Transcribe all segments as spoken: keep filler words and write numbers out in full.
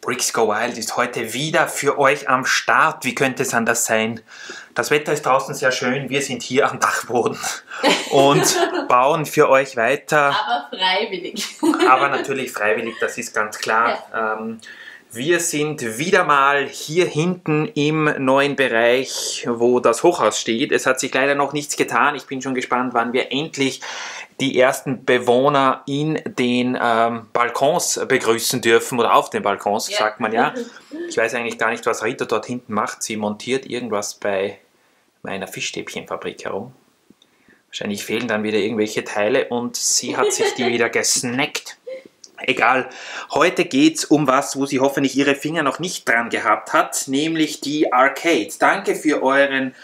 Bricks Go Wild ist heute wieder für euch am Start. Wie könnte es anders sein? Das Wetter ist draußen sehr schön. Wir sind hier am Dachboden und bauen für euch weiter. Aber freiwillig. Aber natürlich freiwillig, das ist ganz klar. Ja. Ähm, wir sind wieder mal hier hinten im neuen Bereich, wo das Hochhaus steht. Es hat sich leider noch nichts getan. Ich bin schon gespannt, wann wir endlich die ersten Bewohner in den ähm, Balkons begrüßen dürfen oder auf den Balkons, ja. Sagt man ja. Ich weiß eigentlich gar nicht, was Rita dort hinten macht. Sie montiert irgendwas bei meiner Fischstäbchenfabrik herum. Wahrscheinlich fehlen dann wieder irgendwelche Teile und sie hat sich die wieder gesnackt. Egal, heute geht es um was, wo sie hoffentlich ihre Finger noch nicht dran gehabt hat, nämlich die Arcade. Danke für euren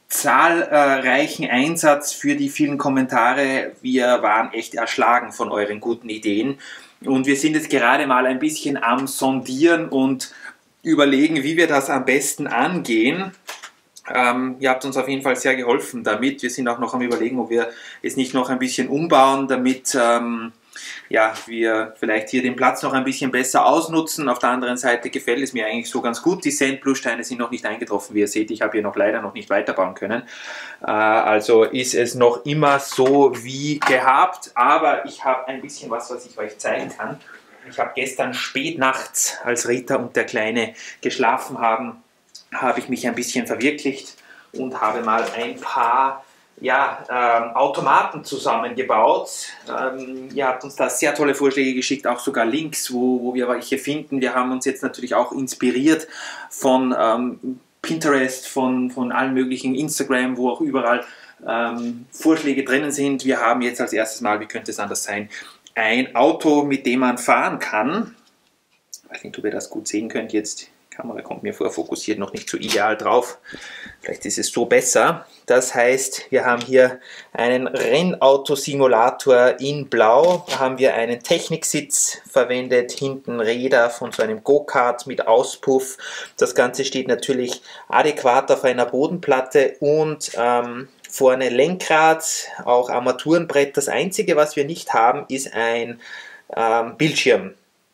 zahlreichen Einsatz, für die vielen Kommentare. Wir waren echt erschlagen von euren guten Ideen und wir sind jetzt gerade mal ein bisschen am Sondieren und überlegen, wie wir das am besten angehen. Ähm, ihr habt uns auf jeden Fall sehr geholfen damit. Wir sind auch noch am Überlegen, ob wir es nicht noch ein bisschen umbauen, damit ähm, ja, wir vielleicht hier den Platz noch ein bisschen besser ausnutzen. Auf der anderen Seite gefällt es mir eigentlich so ganz gut. Die Sandblue-Steine sind noch nicht eingetroffen, wie ihr seht. Ich habe hier noch leider noch nicht weiterbauen können. Äh, also ist es noch immer so wie gehabt. Aber ich habe ein bisschen was, was ich euch zeigen kann. Ich habe gestern spät nachts, als Rita und der Kleine geschlafen haben, habe ich mich ein bisschen verwirklicht und habe mal ein paar ja, ähm, Automaten zusammengebaut. Ähm, ihr habt uns da sehr tolle Vorschläge geschickt, auch sogar Links, wo, wo wir welche finden. Wir haben uns jetzt natürlich auch inspiriert von ähm, Pinterest, von, von allen möglichen Instagram, wo auch überall ähm, Vorschläge drinnen sind. Wir haben jetzt als erstes Mal, wie könnte es anders sein, ein Auto, mit dem man fahren kann. Ich weiß nicht, ob ihr das gut sehen könnt jetzt. Die Kamera kommt mir vor, fokussiert noch nicht so ideal drauf. Vielleicht ist es so besser. Das heißt, wir haben hier einen Rennautosimulator in Blau. Da haben wir einen Techniksitz verwendet, hinten Räder von so einem Go-Kart mit Auspuff. Das Ganze steht natürlich adäquat auf einer Bodenplatte und ähm, vorne Lenkrad, auch Armaturenbrett. Das Einzige, was wir nicht haben, ist ein ähm, Bildschirm.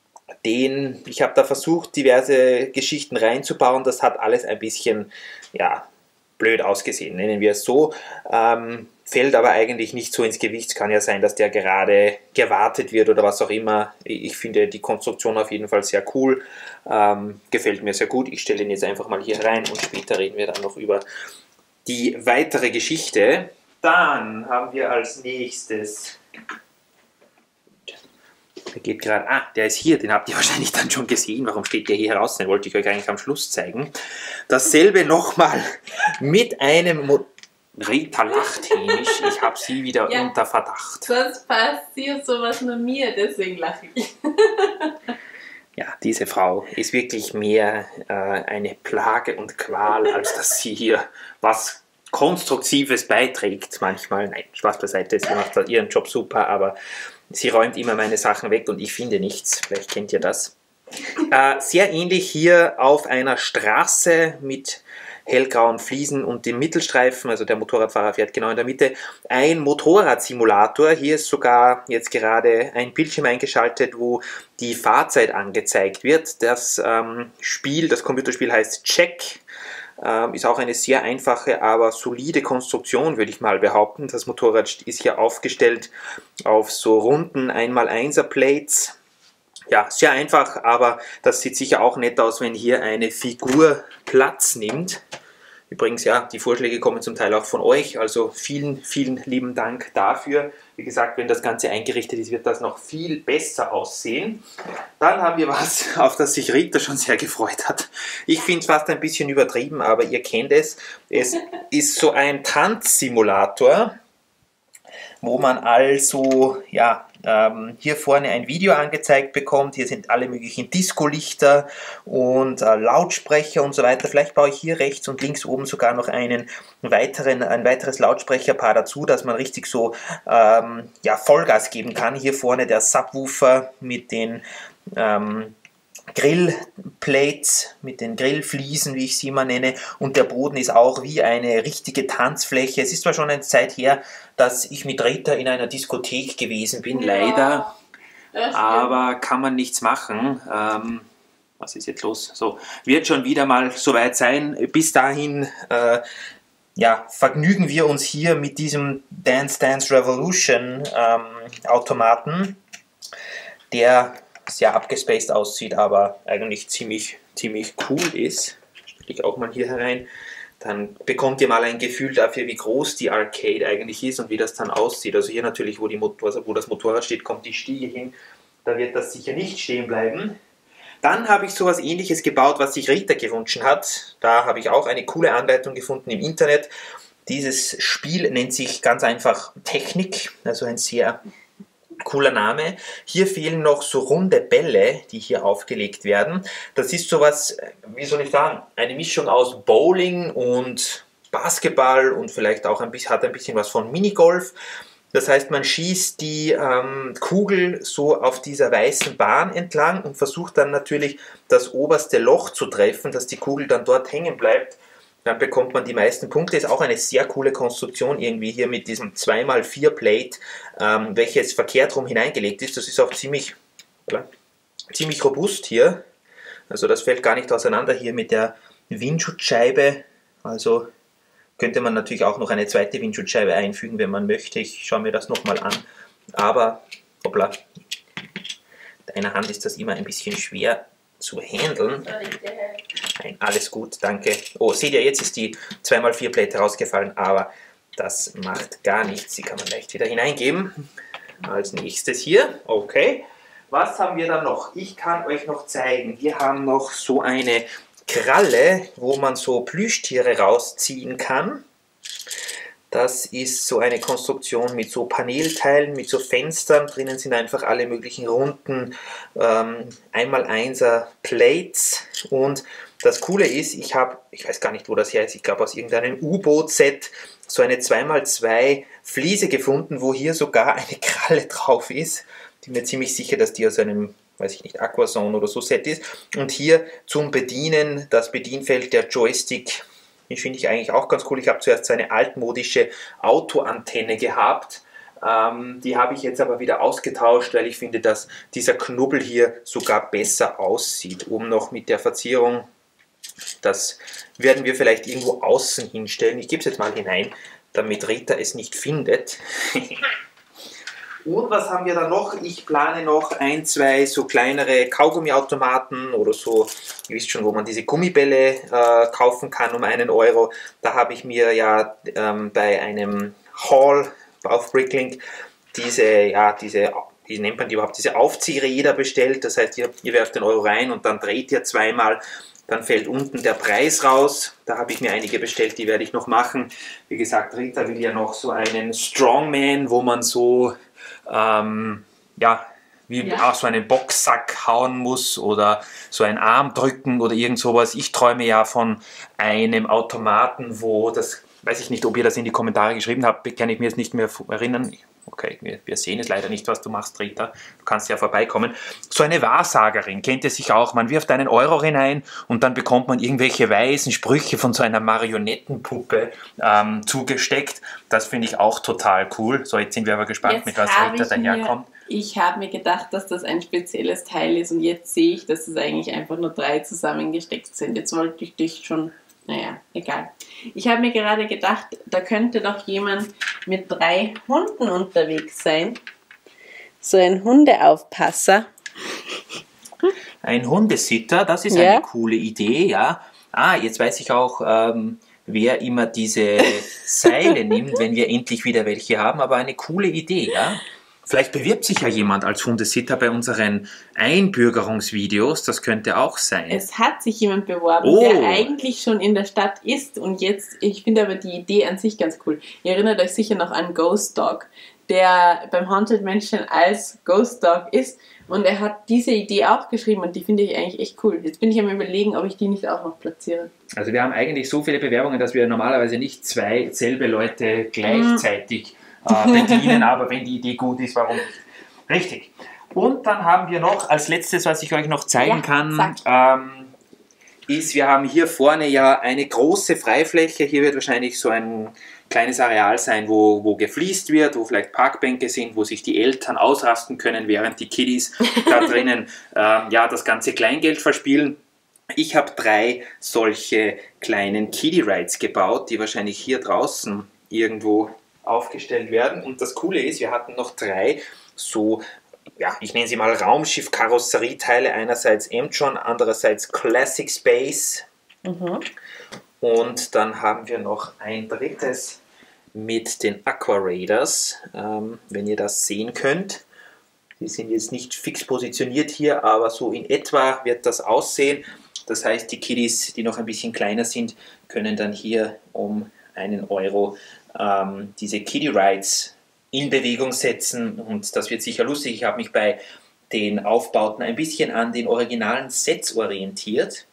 Den, ich habe da versucht, diverse Geschichten reinzubauen. Das hat alles ein bisschen, ja, blöd ausgesehen, nennen wir es so. Ähm, fällt aber eigentlich nicht so ins Gewicht. Es kann ja sein, dass der gerade gewartet wird oder was auch immer. Ich finde die Konstruktion auf jeden Fall sehr cool. Ähm, gefällt mir sehr gut. Ich stelle ihn jetzt einfach mal hier rein und später reden wir dann noch über die weitere Geschichte. Dann haben wir als nächstes... Der geht gerade, ah, der ist hier, den habt ihr wahrscheinlich dann schon gesehen. Warum steht der hier raus? Den wollte ich euch eigentlich am Schluss zeigen. Dasselbe nochmal mit einem... Mo Rita lacht hämisch, ich habe sie wieder ja, unter Verdacht. Sonst passiert sowas nur mir, deswegen lache ich. Ja, diese Frau ist wirklich mehr äh, eine Plage und Qual, als dass sie hier was Konstruktives beiträgt manchmal. Nein, Spaß beiseite, sie macht ihren Job super, aber sie räumt immer meine Sachen weg und ich finde nichts. Vielleicht kennt ihr das. Äh, sehr ähnlich hier auf einer Straße mit hellgrauen Fliesen und dem Mittelstreifen, also der Motorradfahrer fährt genau in der Mitte, ein Motorradsimulator. Hier ist sogar jetzt gerade ein Bildschirm eingeschaltet, wo die Fahrzeit angezeigt wird. Das ähm, Spiel, das Computerspiel heißt Check. Ist auch eine sehr einfache, aber solide Konstruktion, würde ich mal behaupten. Das Motorrad ist hier aufgestellt auf so runden eins mal eins Plates. Ja, sehr einfach, aber das sieht sicher auch nett aus, wenn hier eine Figur Platz nimmt. Übrigens, ja, die Vorschläge kommen zum Teil auch von euch, also vielen, vielen lieben Dank dafür. Wie gesagt, wenn das Ganze eingerichtet ist, wird das noch viel besser aussehen. Dann haben wir was, auf das sich Rita schon sehr gefreut hat. Ich finde es fast ein bisschen übertrieben, aber ihr kennt es. Es ist so ein Tanzsimulator, wo man also, ja, ähm, hier vorne ein Video angezeigt bekommt. Hier sind alle möglichen Disco-Lichter und äh, Lautsprecher und so weiter. Vielleicht baue ich hier rechts und links oben sogar noch einen weiteren, ein weiteres Lautsprecherpaar dazu, dass man richtig so ähm, ja, Vollgas geben kann. Hier vorne der Subwoofer mit den ähm, Grillplates, mit den Grillfliesen, wie ich sie immer nenne, und der Boden ist auch wie eine richtige Tanzfläche. Es ist zwar schon eine Zeit her, dass ich mit Rita in einer Diskothek gewesen bin, ja, leider, aber kann man nichts machen. Ähm, was ist jetzt los? So, wird schon wieder mal soweit sein. Bis dahin äh, ja, vergnügen wir uns hier mit diesem Dance Dance Revolution ähm, Automaten, der sehr abgespaced aussieht, aber eigentlich ziemlich, ziemlich cool ist. Stelle ich auch mal hier herein. Dann bekommt ihr mal ein Gefühl dafür, wie groß die Arcade eigentlich ist und wie das dann aussieht. Also hier natürlich, wo, die Motor, wo das Motorrad steht, kommt die Stiege hin. Da wird das sicher nicht stehen bleiben. Dann habe ich sowas Ähnliches gebaut, was sich Rita gewünscht hat. Da habe ich auch eine coole Anleitung gefunden im Internet. Dieses Spiel nennt sich ganz einfach Technik, also ein sehr cooler Name. Hier fehlen noch so runde Bälle, die hier aufgelegt werden. Das ist sowas, wie soll ich sagen, eine Mischung aus Bowling und Basketball und vielleicht auch ein bisschen, hat ein bisschen was von Minigolf. Das heißt, man schießt die ähm, Kugel so auf dieser weißen Bahn entlang und versucht dann natürlich das oberste Loch zu treffen, dass die Kugel dann dort hängen bleibt. Dann bekommt man die meisten Punkte. Ist auch eine sehr coole Konstruktion irgendwie hier mit diesem zwei mal vier Plate, ähm, welches verkehrt rum hineingelegt ist. Das ist auch ziemlich, ja, ziemlich robust hier. Also das fällt gar nicht auseinander hier mit der Windschutzscheibe. Also könnte man natürlich auch noch eine zweite Windschutzscheibe einfügen, wenn man möchte. Ich schaue mir das nochmal an. Aber, hoppla, mit einer Hand ist das immer ein bisschen schwer zu handeln. Nein, alles gut, danke. Oh, seht ihr, jetzt ist die zwei mal vier Plate rausgefallen, aber das macht gar nichts. Die kann man leicht wieder hineingeben. Als nächstes hier, okay. Was haben wir dann noch? Ich kann euch noch zeigen, wir haben noch so eine Kralle, wo man so Plüschtiere rausziehen kann. Das ist so eine Konstruktion mit so Paneelteilen, mit so Fenstern. Drinnen sind einfach alle möglichen runden ähm, eins mal einser Plates. Und das Coole ist, ich habe, ich weiß gar nicht, wo das her ist, ich glaube aus irgendeinem U-Boot-Set, so eine zwei mal zwei Fliese gefunden, wo hier sogar eine Kralle drauf ist. Ich bin mir ziemlich sicher, dass die aus einem, weiß ich nicht, Aquazone oder so Set ist. Und hier zum Bedienen, das Bedienfeld, der Joystick, den finde ich eigentlich auch ganz cool. Ich habe zuerst so eine altmodische Autoantenne gehabt. Ähm, die habe ich jetzt aber wieder ausgetauscht, weil ich finde, dass dieser Knubbel hier sogar besser aussieht. Oben noch mit der Verzierung. Das werden wir vielleicht irgendwo außen hinstellen. Ich gebe es jetzt mal hinein, damit Rita es nicht findet. Und was haben wir da noch? Ich plane noch ein, zwei so kleinere Kaugummiautomaten oder so, ihr wisst schon, wo man diese Gummibälle äh, kaufen kann um einen Euro. Da habe ich mir ja ähm, bei einem Haul auf Bricklink diese, ja, diese, wie nennt man die überhaupt, diese Aufziehräder bestellt. Das heißt, ihr, ihr werft den Euro rein und dann dreht ihr zweimal. Dann fällt unten der Preis raus. Da habe ich mir einige bestellt, die werde ich noch machen. Wie gesagt, Rita will ja noch so einen Strongman, wo man so Ähm, ja, wie ja. auch so einen Boxsack hauen muss oder so einen Arm drücken oder irgend sowas. Ich träume ja von einem Automaten, wo das, weiß ich nicht, ob ihr das in die Kommentare geschrieben habt, kann ich mir jetzt nicht mehr erinnern. Okay, wir, wir sehen es leider nicht, was du machst, Rita. Du kannst ja vorbeikommen. So eine Wahrsagerin, kennt ihr sich auch. Man wirft einen Euro hinein und dann bekommt man irgendwelche weisen Sprüche von so einer Marionettenpuppe ähm, zugesteckt. Das finde ich auch total cool. So, jetzt sind wir aber gespannt, jetzt mit was Rita daherkommt. Ich habe mir gedacht, dass das ein spezielles Teil ist und jetzt sehe ich, dass es eigentlich einfach nur drei zusammengesteckt sind. Jetzt wollte ich dich schon... Naja, egal. Ich habe mir gerade gedacht, da könnte doch jemand mit drei Hunden unterwegs sein. So ein Hundeaufpasser. Ein Hundesitter, das ist ja. eine coole Idee, ja. Ah, jetzt weiß ich auch, ähm, wer immer diese Seile nimmt, wenn wir endlich wieder welche haben, aber eine coole Idee, ja. Vielleicht bewirbt sich ja jemand als Hundesitter bei unseren Einbürgerungsvideos, das könnte auch sein. Es hat sich jemand beworben, oh. der eigentlich schon in der Stadt ist und jetzt, ich finde aber die Idee an sich ganz cool. Ihr erinnert euch sicher noch an Ghost Dog, der beim Haunted Mansion als Ghost Dog ist und er hat diese Idee auch geschrieben und die finde ich eigentlich echt cool. Jetzt bin ich am Überlegen, ob ich die nicht auch noch platziere. Also wir haben eigentlich so viele Bewerbungen, dass wir normalerweise nicht zwei selbe Leute gleichzeitig... Mm. bedienen, aber wenn die Idee gut ist, warum nicht? Richtig. Und dann haben wir noch als letztes, was ich euch noch zeigen ja, kann, ähm, ist, wir haben hier vorne ja eine große Freifläche. Hier wird wahrscheinlich so ein kleines Areal sein, wo, wo gefliest wird, wo vielleicht Parkbänke sind, wo sich die Eltern ausrasten können, während die Kiddies da drinnen ähm, ja, das ganze Kleingeld verspielen. Ich habe drei solche kleinen Kiddie-Rides gebaut, die wahrscheinlich hier draußen irgendwo aufgestellt werden. Und das Coole ist, wir hatten noch drei so, ja, ich nenne sie mal Raumschiff-Karosserieteile. Einerseits M-Tron, andererseits Classic Space. Mhm. Und dann haben wir noch ein drittes mit den Aqua Raiders, ähm, wenn ihr das sehen könnt. Die sind jetzt nicht fix positioniert hier, aber so in etwa wird das aussehen. Das heißt, die Kiddies, die noch ein bisschen kleiner sind, können dann hier um einen Euro ähm, diese Kiddie Rides in Bewegung setzen. Und das wird sicher lustig. Ich habe mich bei den Aufbauten ein bisschen an den originalen Sets orientiert.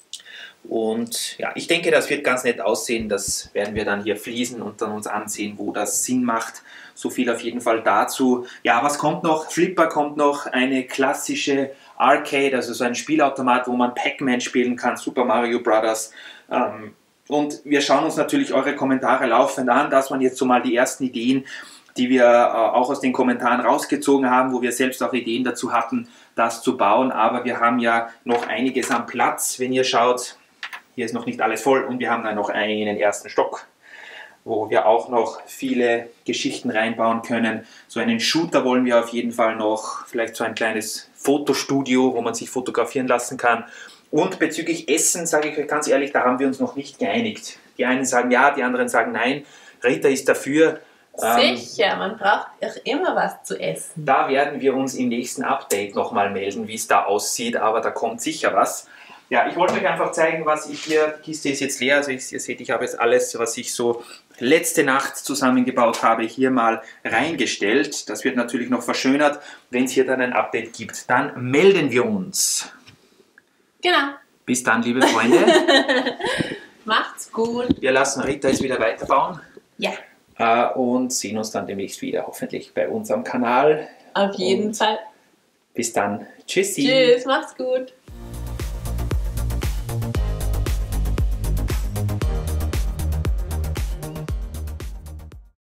Und ja, ich denke, das wird ganz nett aussehen. Das werden wir dann hier fließen und dann uns ansehen, wo das Sinn macht. So viel auf jeden Fall dazu. Ja, was kommt noch? Flipper kommt noch, eine klassische Arcade, also so ein Spielautomat, wo man Pac-Man spielen kann, Super Mario Brothers. Ähm, und wir schauen uns natürlich eure Kommentare laufend an. Das waren jetzt so mal die ersten Ideen, die wir äh, auch aus den Kommentaren rausgezogen haben, wo wir selbst auch Ideen dazu hatten, das zu bauen. Aber wir haben ja noch einiges am Platz, wenn ihr schaut. Hier ist noch nicht alles voll und wir haben dann noch einen ersten Stock, wo wir auch noch viele Geschichten reinbauen können. So einen Shooter wollen wir auf jeden Fall noch, vielleicht so ein kleines Fotostudio, wo man sich fotografieren lassen kann. Und bezüglich Essen, sage ich euch ganz ehrlich, da haben wir uns noch nicht geeinigt. Die einen sagen ja, die anderen sagen nein. Rita ist dafür. Sicher, ähm, man braucht auch immer was zu essen. Da werden wir uns im nächsten Update nochmal melden, wie es da aussieht, aber da kommt sicher was. Ja, ich wollte euch einfach zeigen, was ich hier, die Kiste ist jetzt leer, also ich, ihr seht, ich habe jetzt alles, was ich so letzte Nacht zusammengebaut habe, hier mal reingestellt. Das wird natürlich noch verschönert. Wenn es hier dann ein Update gibt, dann melden wir uns. Genau. Bis dann, liebe Freunde. Macht's gut. Wir lassen Rita jetzt wieder weiterbauen. Ja. Äh, und sehen uns dann demnächst wieder, hoffentlich bei unserem Kanal. Auf jeden und Fall. Bis dann. Tschüssi. Tschüss, macht's gut.